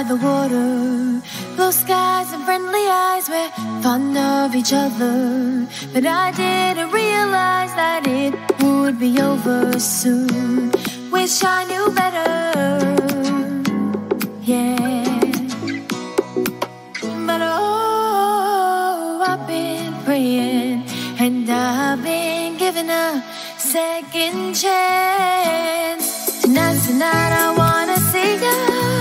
the water, blue skies and friendly eyes, we're fond of each other. But I didn't realize that it would be over soon. Wish I knew better, yeah. But oh, I've been praying, and I've been given a second chance. Tonight I wanna see ya,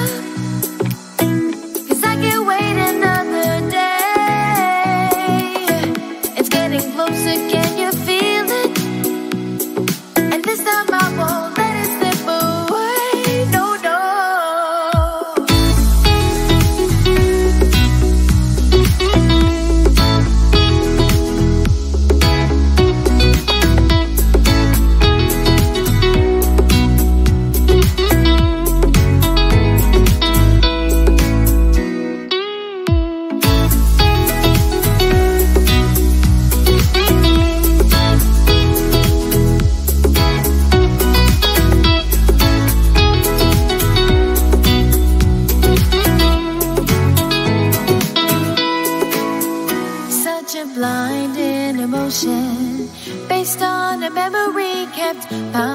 'cause I can't wait another day. It's getting closer, can you feel it? And this time I won't let it slip away, no, no. Blinding emotion based on a memory kept by